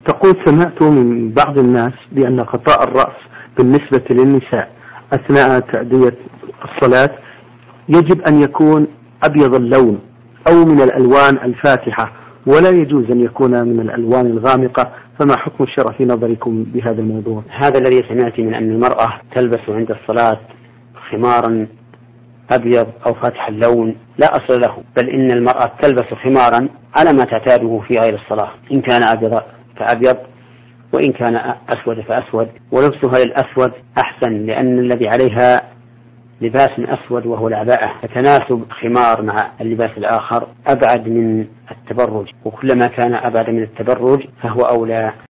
تقول: سمعت من بعض الناس بأن غطاء الرأس بالنسبة للنساء أثناء تأدية الصلاة يجب أن يكون أبيض اللون أو من الألوان الفاتحة، ولا يجوز أن يكون من الألوان الغامقة، فما حكم الشرع في نظركم بهذا الموضوع؟ هذا الذي سمعت من أن المرأة تلبس عند الصلاة خمارا أبيض أو فاتح اللون لا أصل له، بل إن المرأة تلبس خمارا على ما تعتاده في غير الصلاة، إن كان أبيض فأبيض وإن كان أسود فأسود، ولبسها للأسود أحسن، لأن الذي عليها لباس أسود وهو العباءة، فتناسب خمار مع اللباس الآخر أبعد من التبرج، وكلما كان أبعد من التبرج فهو أولى